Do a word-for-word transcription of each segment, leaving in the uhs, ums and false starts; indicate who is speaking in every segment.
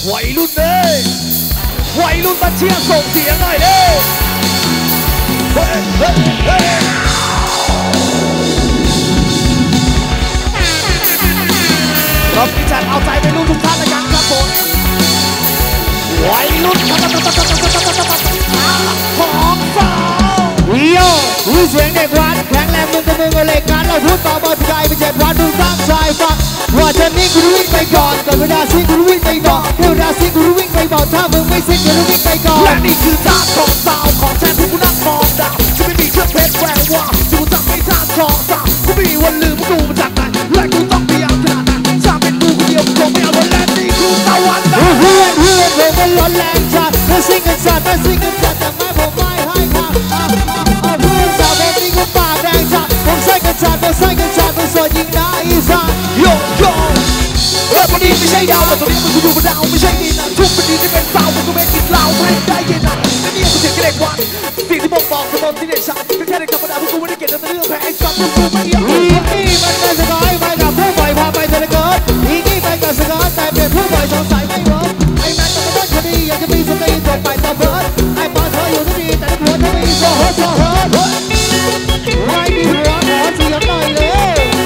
Speaker 1: วัยรุ่นเลยวัยรุ่นมาเชียร์ส่งเสียงหน่อยเลยเฮ้ยเฮ้ยเฮ้ยรอบนี้จัดเอาใจไปรุ่นทุกท่านเลยกันครับผมวัยรุ่นของสาววิโอวิเสียงเด็กวัดแข็งแรงมึงกับมึงเอาเหล็กกันเราพูดต่อมาพี่ใหญ่ไปเจ็บวันมึงตั้งใจฟังว่าจะนิ่งกูวิ่งไปก่อนแต่เวลาซิ่งกูวิ่งไปบอกเวลาซิ่งกูวิ่งไปบอกถ้ามึงไม่ซิ่งกูวิ่งไปก่อนและนี่คือจานของสาวของแทนที่กูนั่งมองดาวจะไม่มีเครื่องเพชรแหวววาวจะกูจำไม่จานของสาวกูมีวันลืมกูมาจากไหนและกูต้องพยายามขนาดไหนถ้าเป็นกูคนเดียวคงไม่เอาวันและนี่คือตะวันตกเพื่อนเพื่อนเพื่อนมันร้อนแรงจัดมาซิ่งกันจัดมาซิ่งกันจัดแต่ไม่ผมไม่ให้ค่ะเพื่อนสาวแบบนี้กูปากแดงจัดผมใส่กันจัดผมใส่กันจัดผมสวยยิงได้อีสานโยโย่เออวันนี้ไม่ใช่ดาวแต่ตอนนี้มันกูอยู่บนดาวไม่ใช่ดินนะทุกวันนี้ที่เป็นสาวมันก็ไม่กินเหล้าไม่ได้เย็นนะไม่มีกูเสียงแค่เด็กวันสิ่งที่บอกบอกสมองที่เด็กชายก็แค่เด็กธรรมดาพวกกูไม่ได้เก่งแต่เรื่องแพ้ไอ้สัตว์พวกกูไม่ยอมอีนี่มันไม่สบายไปกับผู้บ่อยพาไปเธอเลยเกิดอีนี่ไปกับสกอตแต่เปลี่ยนผู้บ่อยสงสัยไม่เวิร์กไอ้แมนต้องมาได้คดีอยากจะมีสติตกไปต่อเบิร์ดไอ้ปอนเธออยู่ที่นี่แต่หัวเธอมีโซ่โซ่เฮิร์ตไม่มีหัวขอเสียงหน่อยเลย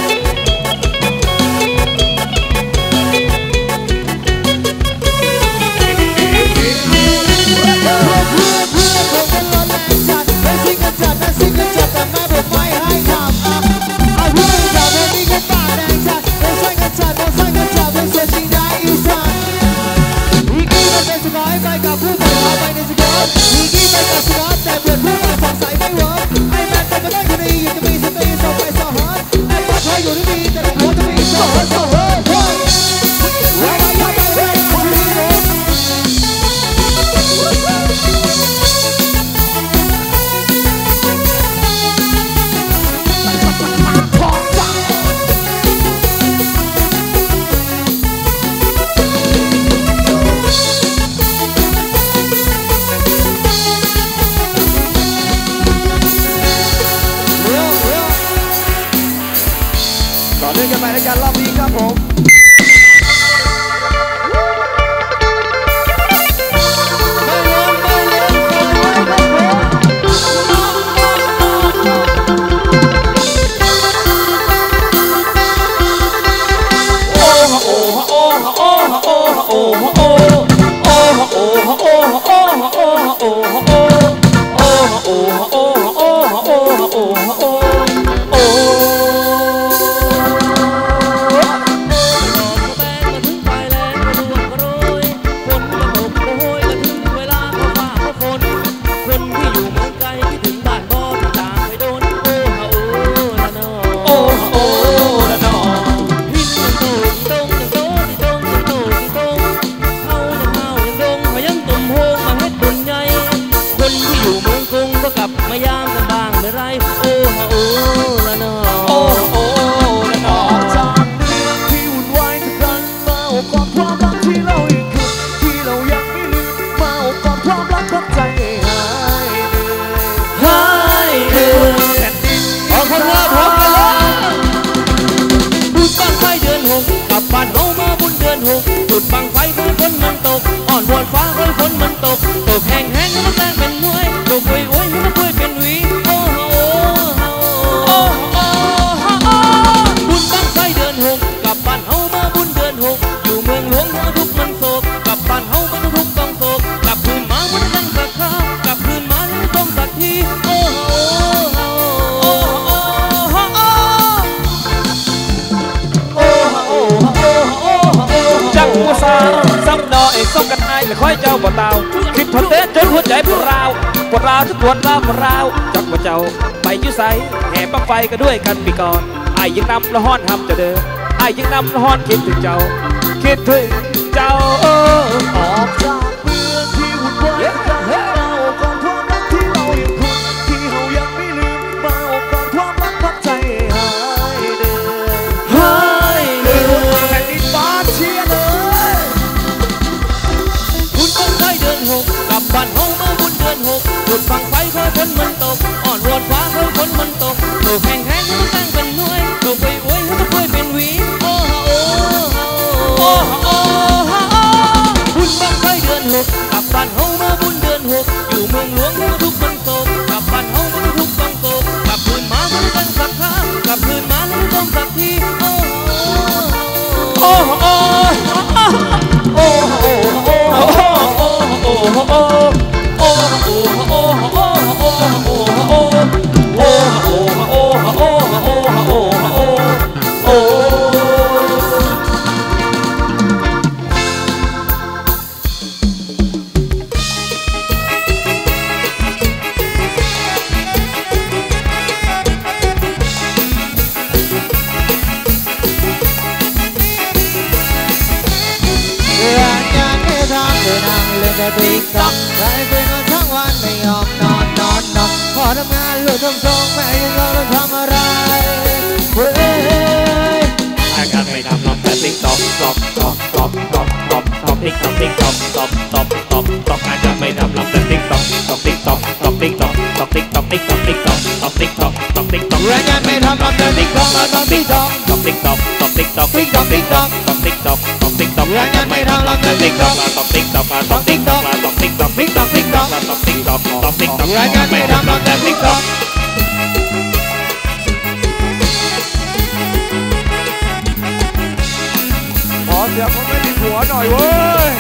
Speaker 2: ค่อยเจ้าบ่เตาคิดทนเต้จนหัวใจปวดร้าวปวดร้าวทุกปวดร้าวปวดร้าวจักว่าเจ้าไปยุ่ใสแห่บังไฟกันด้วยกันปีก่อนไอ้ยังนำละห้อนทำจะเดินไอ้ยังนำละห้อนคิดถึงเจ้าคิดถึงเจ้าออกจากเมืองที่วุ่นวายมาโอบกอดความรักที่เรายังคุ้นที่เรายังไม่ลืมมาโอบกอดความรักพักใจหายเดินหายเดินแผ่นดินฟ้าเชียร์เลยคุณต้องได้เดินหกกลับบ้านเฮาเมื่อบุญเดือนหกหยุดฟังไฟคอยฝนมันตกอ่อนวอนฟ้าคอยฝนมันตกตกแห้งแห้งมันตั้งเป็นหน่วยตกไปโวยมันค่อยเป็นหวีโอ้โหโอ้โหบุญ
Speaker 1: ติ๊กต๊อกใครเป็นวันทั้งวันไม่ยอมนอนนอนนอนพอทำงานลูกทำทรงแม่ยังรอเราทำอะไรเฮ้ย
Speaker 2: อาการไม่ทำลองแต่ติ๊กต๊อกต๊อกต๊อกต๊อกต๊อกต๊อกต๊อกติ๊กต๊อกติ๊กต๊อกต๊อกต๊อกต๊อกต๊อกอาการไม่ทำลองแต่ติ๊กต๊อกต๊อกติ๊กต๊อกต๊อกติ๊กต๊อกต๊อกติ๊กต๊อกติ๊กต๊อกติ๊กต๊อกต๊อกติ๊กต๊อกต๊อกติ๊กต๊อก
Speaker 1: อาการไม่ทำลองแต่ติ๊กต๊อกต๊อกติ๊กต๊อก
Speaker 2: ต๊อกติ๊กต๊อกต๊อกติ๊กต๊อกติ๊กต๊อกติ๊กต๊อกต๊อกติ๊กต๊อกต๊อกติ๊กต๊อก
Speaker 1: อาการไม่ทำลองแต่ติ๊กต๊อก
Speaker 2: ต๊อกติ๊กต๊อกต๊อกติ๊กต๊อกต๊อกติ๊กต๊อกติ๊กต๊อกติ๊กต๊อกต๊อกติ๊กต๊อกต๊อกติ๊กต๊อก
Speaker 1: อาการไม่ทำลองแต่ติ๊กต๊อก
Speaker 2: ขอเสียงคนไม่มีผัวหน่อยเว้ย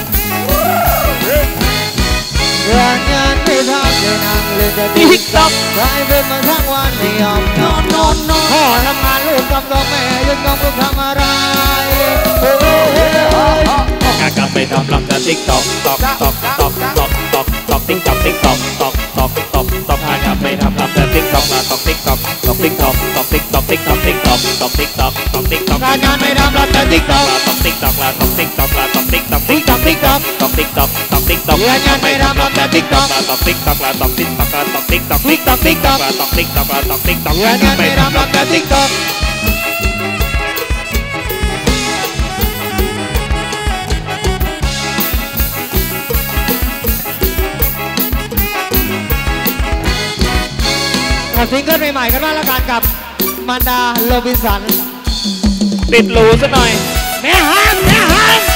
Speaker 1: งานงานไม่ทำเลยนั่งเล่นแต่ติ๊กต๊อกใครเป็นมาทั้งวันไม่ยอมนอนนอนนอนพ่อทำงานลูกทำกับแม่ยังต้องลูกทำอะไร
Speaker 2: อาการไม่ทำลำแต่ติ๊กต๊อกต๊อกต๊อกต๊อกต๊อกต๊อกต๊อกติ๊กต๊อกติ๊กต๊อกต๊อกต๊อกต๊อกต๊อกอาการไม่ทำลำแต่ติ๊กต๊อกต๊อกติ๊กต๊อกต๊อกติ๊กต๊อกต๊อกติ๊กต๊อกติ๊กต๊อกติ๊กต๊อกต๊อกติ๊กต๊อกต๊อกติ๊กต๊อก
Speaker 1: อาการไม่ทำลำแต่ติ๊กต๊อก
Speaker 2: ต๊อกติ๊กต๊อกต๊อกติ๊กต๊อกต๊อกติ๊กต๊อกติ๊กต๊อกติ๊กต๊อกต๊อกติ๊กต๊อกต๊อกติ๊กต๊อก
Speaker 1: อาการไม่ทำลำแต่ติ๊กต๊อก
Speaker 2: ต๊อกติ๊กต๊อกต๊อกติ๊กต๊อกต๊อกติ๊กต๊อกติ๊กต๊อกติ๊กต๊อกต๊อกติ๊กต๊อกต๊อกติ๊กต๊อก
Speaker 1: อาการไม่ทำลำแต่ติ๊กต๊อกซิงเกิลใหม่ๆกันบ้างละกันกับมารดาโรบินสัน
Speaker 2: ติดหรูซะหน่อย
Speaker 1: แม่ฮังแม่ฮัง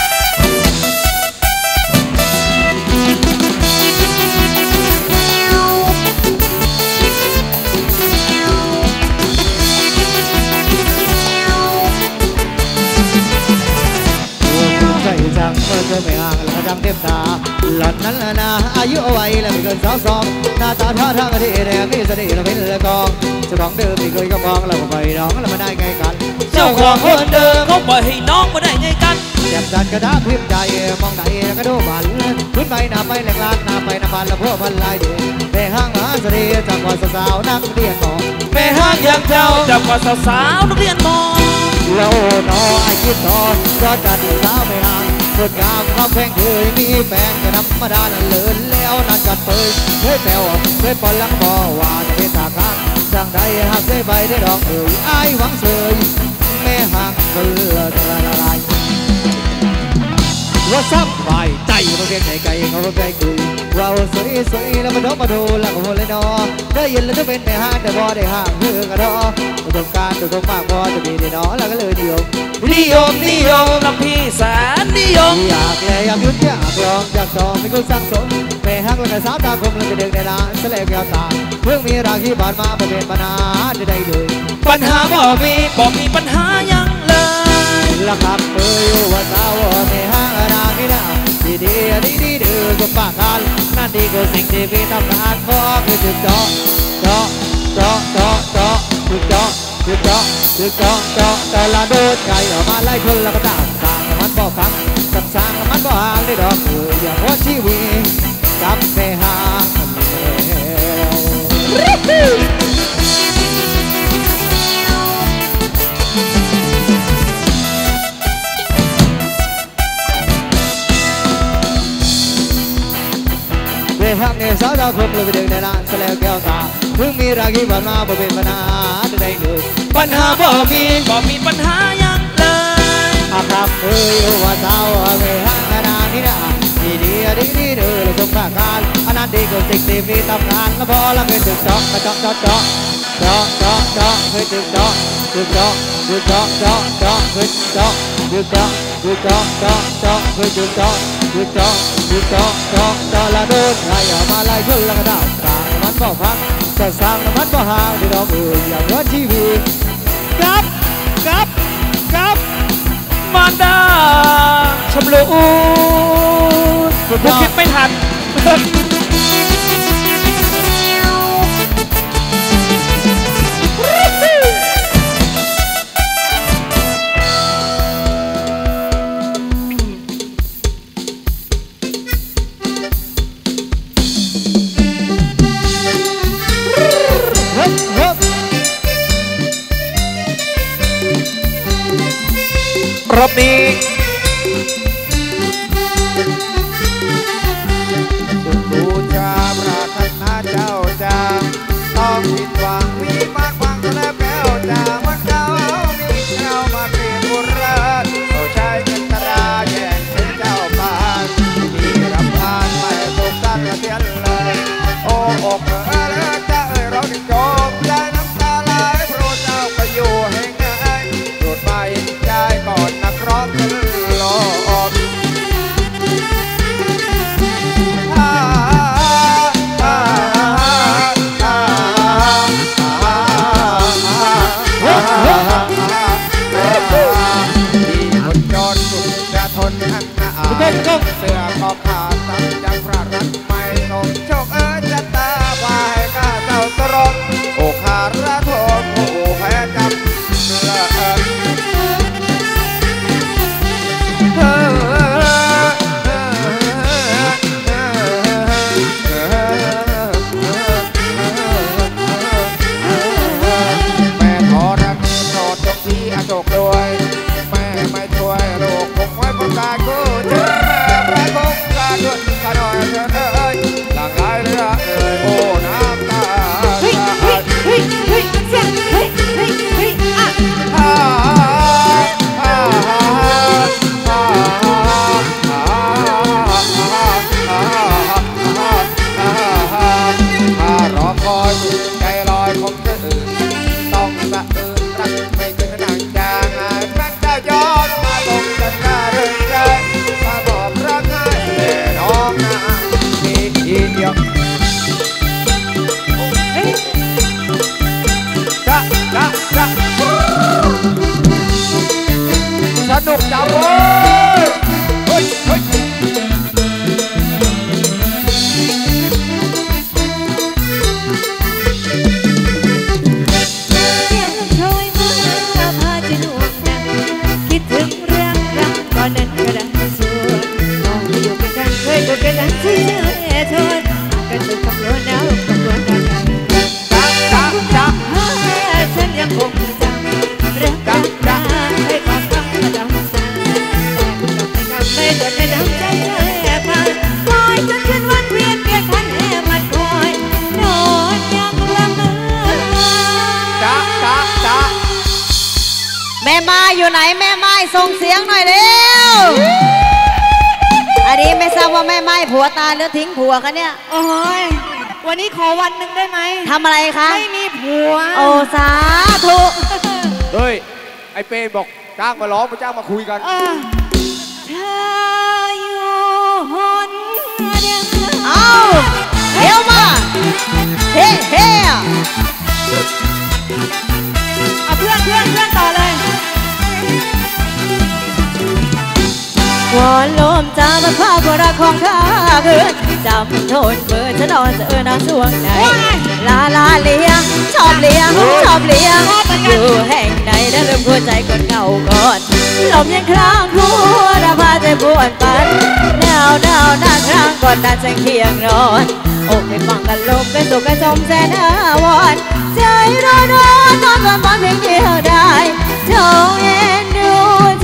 Speaker 1: ใจจังเมื่อเจอไม่ห่างแล้วก็จำเต็มตาหล่อนนั้นละนะอายุเอาไว้แล้วไม่เกินสาวสองหน้าตาท่าทางก็ดีแน่มีเสน่ห์เราเป็นละกองเจ้าของเดิมไม่เคยก็มองเราไปน้องเรามาได้ไงกัน
Speaker 2: เจ้าของคนเดิมเขาปล่อยให้น้องมาได้ไงกัน
Speaker 1: เจ็บจัดกระดาษพิมพ์ใจมองไหนก็ดูบันขึ้นไปหน้าไปแหลกลานหน้าไปน้ำมันแล้วพวกพันลายเดียแม่ห้างมหาเสน่ห์จากว่าสาวนักเรียนมอ
Speaker 2: แม่ห้างอย่างเจ้าจากว่าสาวนักเรียนมอ
Speaker 1: แล้วน้อไอ้คิดต่อก็จัดสาวไม่ห่างคนงามเขาแข่งเคยมีแฟนก็ธรรมดาเลินแล้วนั่นกัดเปยเคยแปลวเคยปอนลังบ่ว่าจะเป็นตาข้างจังใดหากได้ใบได้ดอกเอ่ยไอ้หวังเสยแม่ห่างเบื่อละลายว่าซับใบใจเราเรียกไก่ไก่เขาไก่กุยเราสวยสวยแล้วมาดูมาดูแล้วก็โมเลยนอได้ยินแล้วจะเป็นแต่ห้างแต่บ่ได้ห้างเพื่อกระดอประสบการณ์ตัวมากพอจะมีได้น้อแล้วก็เลยนิยม
Speaker 2: นิยมนิยมลำพี่แสนนิยม
Speaker 1: อยากเลยอยากยุดอยากลองอยากต่อไม่กูสร้างสมแม่ฮักแล้วก็สาวตาคมแล้วจะเด็กในร้านเสลกแก้วตาเพิ่งมีรักที่ผ่านมาบ่เป็นปัญหาได้ได้เลย
Speaker 2: ปัญหาบ่มีบ่มีปัญหายังเลย
Speaker 1: ละครับเอ่ยว่าสาวแม่ฮักนาไม่ได้ดีดีดีดีดีก็ปากกันนั่นดีก็สิ่งที่พี่ทำงานก็คือจุดเจาะเจาะเจาะเจาะเจาะจุดเจาะจุดเจาะจุดเจาะเจาะแต่ละโดนไก่ออกมาไล่ชนแล้วก็ด่าสร้างมันบ่ฟังสังสร้างมันบ่หางได้ดอกเอออย่างว่าชีวิตกับแม่หางเมื่อฮักเนี่ยสาวดาวคมเลยไปดึงในร้านเสลวแก้วตาเพิ่งมีรักที่ผ่านมาบ่เป็นปัญหาได้เลย
Speaker 2: ปัญหาบ่มีบ่มีปัญหายังเลย
Speaker 1: อาครับเอ้ยว่าสาวเมื่อฮักนานี่นะดีดีดีดีเด้อเราสมปรากการอันนั้นดีก็สิ่งที่มีทำงานแล้วพอแล้วเป็นตึกเจาะกระเจาะเจาะเจาะเจาะเจาะเจาะเฮ้ยตึกเจาะตึกเจาะตึกเจาะเจาะเจาะเฮ้ยเจาะตึกเจาะตึกเจาะเจาะเจาะเฮ้ยตึกเจาะตึกเจาะตึกเจาะเจาะเจาะละโดนใครออกมาไล่ชนแล้วก็ด่าสร้างมันบ่พักจะสร้างมันบ่หางที่ดอกเอ่ยอย่างว่าชีวิตกับกับกับ
Speaker 2: มารดาชมลูผู้คิดไม่ทันรอบนี้
Speaker 3: สุดบูชาปรารถนาเจ้าจางต้องผิดหวังมีมากหวังแล้วแก้วจางมันเจ้ามีเจ้ามาเปลี่ยนบุราษเอาใจกันตราแย่งเป็นเจ้าบ้านมีรำพานไม่ถูกกันละเทียนเลยโอ้อกเออเจ้าเอ๋ยเราได้จบได้น้ำตาไหลเพราะเจ้าไปอยู่แห่งไหนโปรดไปใจก่อนนักร้องรอดเสื้อขอบขาดตั้งจากพระรัตน์ไม่ตกโชคเอ๋ยจะตาควายข้าเจ้าตรมโอ้ขาดระทมโอ้แพ้จำเลิศแม่ทอรักโปรดจงที่อโศกด้วยแม่ไม่ช่วยลูกคงไว้ประกาศกูเจอแม่พระคงกาด้วยข้าหน่อยเถิดเอ้ยหลังไหลเรือเอ้ยโอ้น้ำตาเฮ้ยเฮ้ยเฮ้ยเฮ้ยเฮ้ยเฮ้ยเฮ้ยเฮ้ยอ่ะฮ่าฮ่าฮ่าฮ่าฮ่าฮ่ารอคอยใจลอยคงจะอื่นต้องสะอื่นรักไม่ถึงนางจางแม่จะย้อนมาตกกันหน้าเรื่องใจมาบอกรักให้แต่น้องนางมีทีเดียวจ้ะจ้ะจ้ะสนุกจังเลยเฮ้ยเฮ้ย
Speaker 4: คิดถึงเรื่องรักตอนนั้นก็ดังสวดมองไปอยู่กันกันเคยก็กันนั้นที่เชื่อทนกันสุดคำนวณแล้วคำนวณกันจ้าจ้าจ้าฉันยังคงจำเรื่องรักรักให้ความรักมาดำซ้ำแต่คุณกับไม่คำไม่จดในน้ำใจแค่ผ่านคอยจนคืนวันเวียนเพียงทันแห่มันคอยนอนยังละเมอ
Speaker 3: จ้าจ้าจ้า
Speaker 4: แม่ไม้อยู่ไหนแม่ไม้ส่งเสียงหน่อยเร็วอันนี้ไม่ทราบว่าแม่ไม้ผัวตายหรือทิ้งผัวคะเนี่ยโอ้ยวันนี้ขอวันหนึ่งได้ไหมทำอะไรคะไม่มีผัวโอ้สาธุ
Speaker 3: เฮ้ยไอเป้บอกจ้างมาร้องมาจ้างมาคุยกัน
Speaker 4: เธออยู่หนเดียวเอาเดี๋ยวมาเฮ้เฮ้เอาเพื่อนเพื่อนเพื่อนต่อเลยวอนลมจามันพาความรักของข้าคืนจำโทษเบอร์ฉันนอนเสือนาช่วงไหนลาลาเลียชอบเลียชอบเลียอยู่แห่งไหนได้เริ่มหัวใจคนเก่าก่อนลมยังคลางหัวดาพาใจปวดปันหนาวหนาวหน้าครางก่อนดันใจเคียงนอนอกให้ฟังกันลมเป็นสุขกันชมแสนอาวรใจร้อนร้อนนอนกันบนเพียงเดียวได้จงเอ็นดูใจ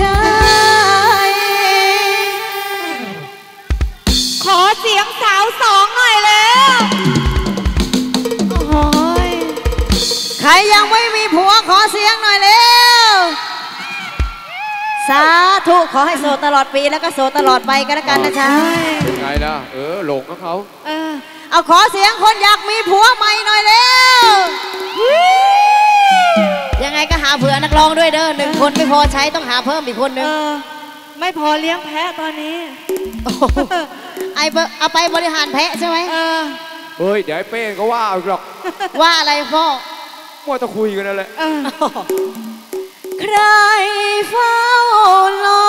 Speaker 4: ขอเสียงสาวสองหน่อยแล้วโอ้ยใครยังไม่มีผัวขอเสียงหน่อยเร็วสาธุขอให้โสดตลอดปีแล้วก็โสดตลอดไปกันแล้วกันนะจ๊ะ
Speaker 3: เป็นไงล่ะเออหลงกับเขา
Speaker 4: เออเอาขอเสียงคนอยากมีผัวใหม่หน่อยเร็วยังไงก็หาเผื่อนักร้องด้วยเด้อหนึ่งคนไม่พอใช้ต้องหาเพิ่มอีกคนนึงไม่พอเลี้ยงแพะตอนนี้ไอเอาไปบริหารแพะใช่ไหม
Speaker 3: เฮ้ยเดี๋ยวไอ้เป้ก็ว่าเอาหรอก
Speaker 4: ว่าอะไรพ่อ
Speaker 3: มัวจะคุยกันนั่นแหละ
Speaker 4: ใครเฝ้ารอ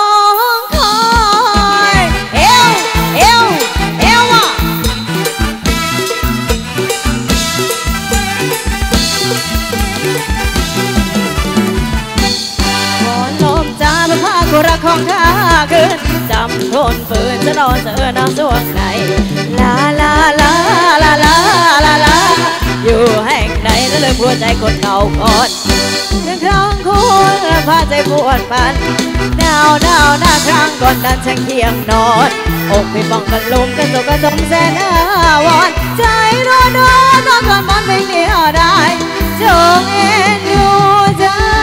Speaker 4: ของข้าคืนจำทนฝืนจะนอนเจอน้ำสวงในลาลาลาลาลาลาลาอยู่แห่งใดแล้วเลยหัวใจคนเก่าก่อนเรื่องครั้งคุณพาใจปวดมันหนาวหนาวหน้าครั้งก่อนนั้นฉันเคียงนอนอกไปป้องกันลมกันตกกระจมแสนวอนใจร้อนร้อนนอนก่อนมันไม่เหนียวได้จงเอ็นดูใจ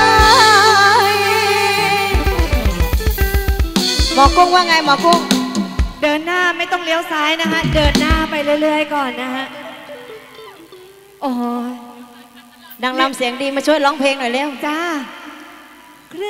Speaker 4: หมอกุ้งว่าไงหมอกุ้ง
Speaker 5: เดินหน้าไม่ต้องเลี้ยวซ้ายนะฮะเดินหน้าไปเรื่อยๆก่อนนะฮะโอ้ย
Speaker 4: นางรำเสียงดีมาช่วยร้องเพลงหน่อยเร็ว
Speaker 5: จ้าใคร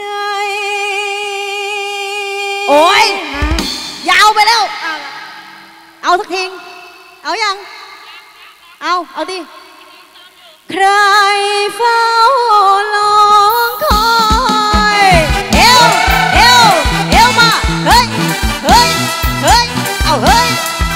Speaker 4: โอ้ยยาวไปแล้วเอาสักทีเอายังเอาเอาดิใครเฝ้ารอคอยเอวเอวเอวมาเฮ้ยเฮ้ยเฮ้ยเอาเฮ้ย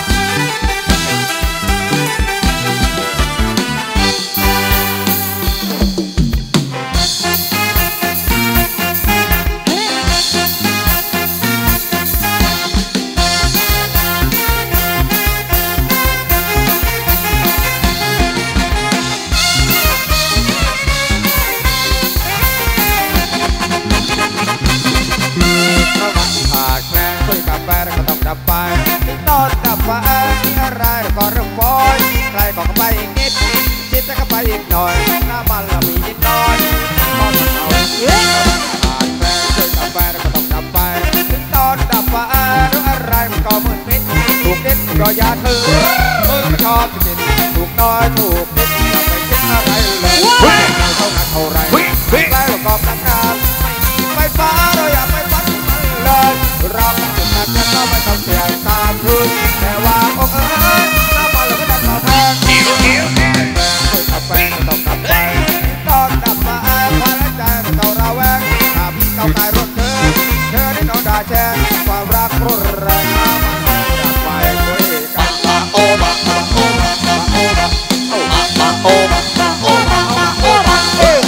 Speaker 3: ดับไปตอนดับไปอะไรก็เริ่มปอยใครก็ไปอีกนิดนิดจะก็ไปอีกหน่อยหน้าบ้านเรามีนิดน้อยตอนเอาเฮ้ยขาดแฟนช่วยดับไปก็ต้องดับไปตอนดับไปอะไรมันก็มืดมิดถูกนิดก็อย่าถือมือไม่ชอบนิดถูกน้อยถูกนิดอย่าไปคิดอะไรเลยเท่านั้นเท่าไรใกล้กว่ากับงานไม่มีไฟฟ้าเราอยากไปวัดมันเลยเราจุดนั้นจะต้องไม่ต้องเสียงตามคืนแต่ว่าโอ้เอ้ยน้ำมันเราก็ดับต่อแทนแฟนช่วยกับแฟนก็ต้องดับไปตอนดับมาแอบพาและใจมันต้องระแวงถ้าพี่เก่าตายรถเธอเธอได้นอนด่าแช่ความรักรุนแรงน้ำมันดับไปคุยกันมาโอ้มาโอ้มาโอ้มาโอ้มาโอ้มาโอ้มาโอ้มาโอ้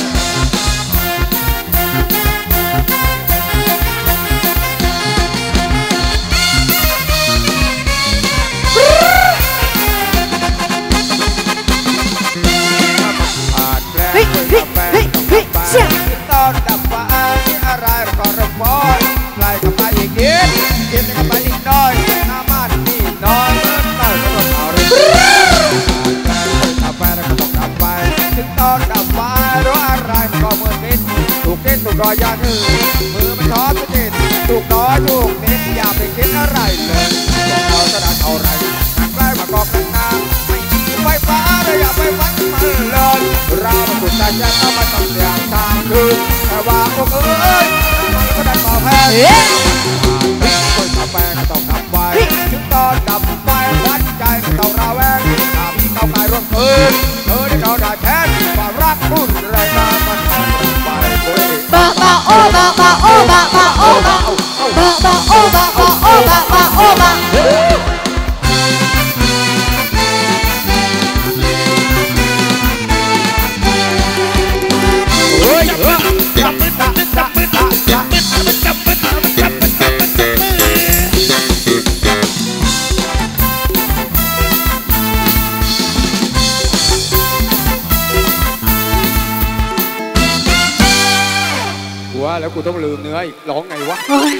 Speaker 3: ตอนดับไฟอะไรก็ระบอยไล่กับไปอีกนิดกินกับไปอีกน้อยน้ำมันนี่น้อยเมื่อเต่าก็ต้องเอาเรื่องดับไฟแล้วก็ต้องดับไฟถึงตอนดับไฟรู้อะไรก็เมื่อนิดถูกนิดถูกรอยยาถือมือมันช็อตนิดถูกน้อยถูกนิดอย่าไปคิดอะไรเลยเราจะได้เท่าไรนั่งใกล้มากอกกันน้ำไม่มีไฟฟ้าเลยอย่าไปวัดมันเลยเรามาสุดใจจะต้องมาต้องเสียงทางคืนแต่ว่าพวกเอ้ยมันก็ได้ต่อแพ้คนดับไฟก็ต้องดับไฟถึงตอนดับไฟวัดใจก็ต้องระแวงถ้าพี่เก่าตายรถเอิญเธอได้เราได้แทนความรักรุ่นแรงน้ำมันทอนไปคุย
Speaker 4: บะบะโอบะบะโอบะบะโอบะบะบะโอบะบะโอบะบะโอบะ
Speaker 3: แล้วกูต้องลืมเนื้ออีกร้องไงวะ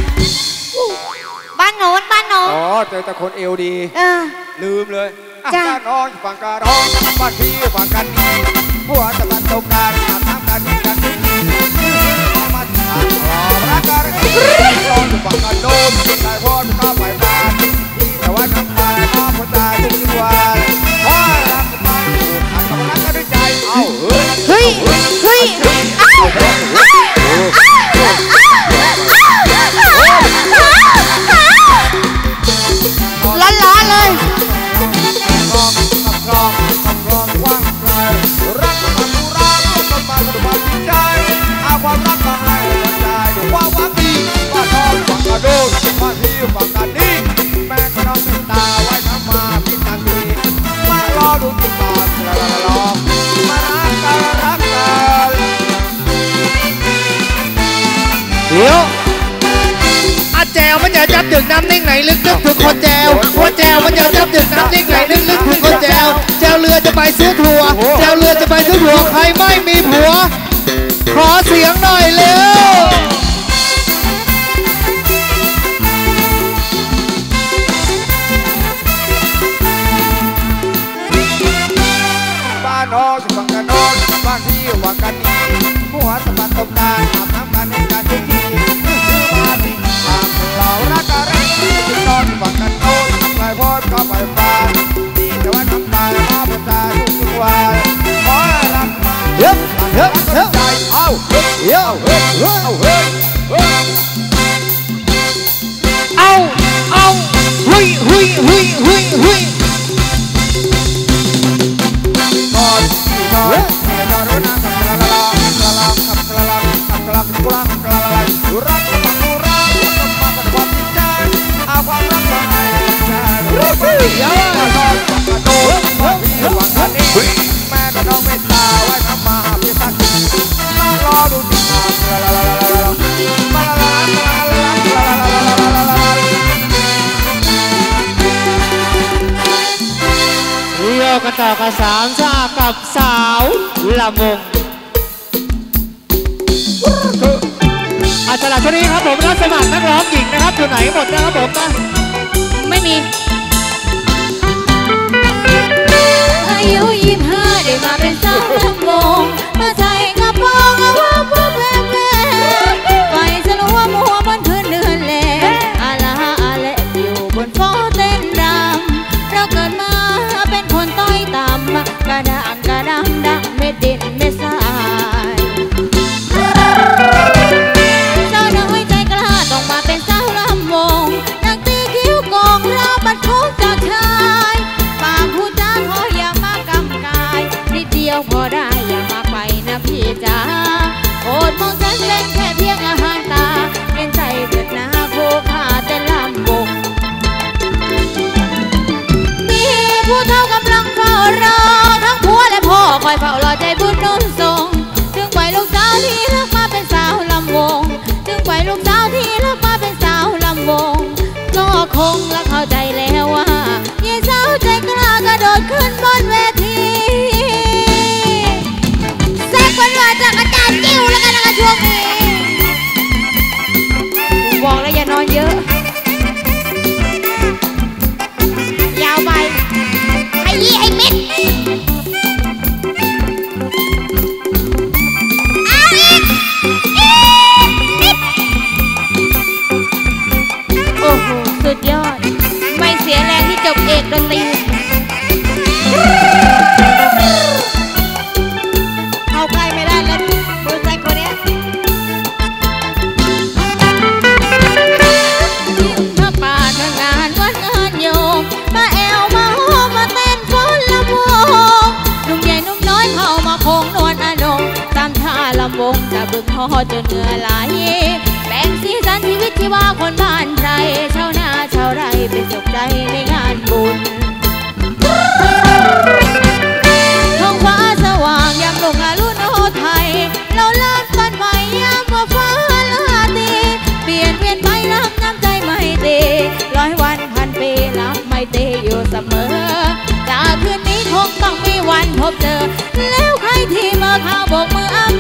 Speaker 4: บ้านโน้นบ้านโน้น
Speaker 3: อ๋อเจอแต่คนเอวดีลืมเลย
Speaker 4: จ้า
Speaker 3: น้องฝั่งกาดองบ้านพี่ฝั่งกันนี้ผัวตะวันตกการอาบน้ำกันนี่กันนี่มาทานรอรักกันร้อนฝั่งกันโดมใจพ่อจะเข้าไปบ้านแต่ว่าน้ำตาน้องคนตายทุกวันพ่อรักกันถูกหันมารักกันด้วยใจเอ้า
Speaker 4: เฮ้ยเฮ้ยเอ้าร้อนร้อนเลย
Speaker 3: รองกับรองกับรองว่างไกลรักมันกูรักมันมาสุดความจริงใจเอาความรักมาให้หัวใจด้วยความหวังดีว่าน้องฟังกระโดด
Speaker 1: อาแจวมันจะจับดึกน้ำนิ่งไหนลึกนึกถึงคนแจวหัวแจวมันจะจับดึกน้ำนิ่งไหนลึกนึกถึงคนแจวแจวเรือจะไปซื้อถั่วแจวเรือจะไปซื้อถั่วใครไม่มีผัวขอเสียงหน่อยเร็ว
Speaker 3: บ้านนอกจะฟังกันนอกบ้านที่ว่ากันนี้หัวสะบัดตบตาอาบน้ำกันในการทุกทีมาสิหากเรารักกันที่นอนฟังกันโน้นไปพอดก็ไปฟ้าดีแต่ว่าน้ำตามาบนตาทุกทุกวันขอรักมาเฮ้ยเฮ้ยเฮ้ยใจเอาเฮ้ยเฮ้ยเฮ้ยเฮ้ยเฮ้ย
Speaker 1: เอาเอาหุยหุยหุยหุยหุย
Speaker 3: นอนนอนนอนนอนกับกลาลากับกลาลากับกลาลากับกลากับกลากับกลาลาดูรักกับดูรักกับมากับความจริงใจเอาความรักมาให้ใจรู้สึกยังนอนกับโดนมาพี่หวังกันนี้แม่ก็น้องไม่ตาไว้ทำมาพี่สักมารอดูที่มากลาลาลาลาลามาลาลาลาลาลาลาลาลาลา
Speaker 1: โยกันต่อกับสามชากับสาวลำวงอาจารย์ช่วงนี้ครับผมรับสมัครนักร้องหญิงนะครับอยู่ไหนหมดนะครับผมนะ
Speaker 4: ไม่มีอายุยี่ห้าได้มาเป็นสาวลำวงมาใส่กระโปรงเอาว่าพวกแม่แม่ไปสลัวมัวบนพื้นเดือนแหลอาลาอาเละอยู่บนฟ้าเต้นรำเราเกิดมาเป็นคนต้อยต่ำกระด่างกระดำดังเม็ดดินเม็ดทรายเจ้าน้อยใจกล้าต้องมาเป็นสาวลำวงนักตีคิ้วกองเราบัดคุกจากชายปากผู้จ้าขออย่ามากำกายนิดเดียวพอได้อย่ามากไปนะพี่จ๋าโอดมองฉันเป็นแค่เพียงอาหารตาเห็นใจเกิดหน้าโคขาแต่ลำวงมีผู้เท่ากำลังเฝ้ารอทั้งผัวและพ่อคอยเฝ้ารอใจบุญนุ่นทรงจึงปล่อยลูกสาวที่เลิกมาเป็นสาวลำวงจึงปล่อยลูกสาวที่เลิกมาเป็นสาวลำวงก็คงละเข้าใจแล้วว่ายายสาวใจกล้ากระโดดขึ้นบนเวทีแซกวันว่าจากอาจารย์จิ้วแล้วกันนะคะช่วงนี้บอกแล้วอย่านอนเยอะยาวไปไอ้ยี่ไอ้เม็ดเอาอีกอีกโอ้โหสุดยอดไม่เสียแรงที่จบเอกดนตรีเข้าใกล้ไม่ได้แล้วมือใส่คนเนี้ยถ้าป่าทางงานวัดงานโยมมาแอวมาโฮมาเต้นฟ้อนลำวงหนุ่มใหญ่หนุ่มน้อยเข้ามาโค้งนวลอนงตามท่าลำวงจะบึกพอจนเหงื่อไหลแบ่งสีสันชีวิตที่ว่าคนบ้านไทยชาวนาชาวไร่เป็นสุขใจในงานบุญท้องฟ้าสว่างยามลงอารุณโอไทยเราลาดต้นไม้ยามว่าฟ้าลาตีเปลี่ยนเวียนไปรับน้ำใจไม่ตีร้อยวันพันปีรับไม่ตีอยู่เสมอจากคืนนี้คงต้องมีวันพบเจอแล้วใครที่มาข้าวโบกมืออ้า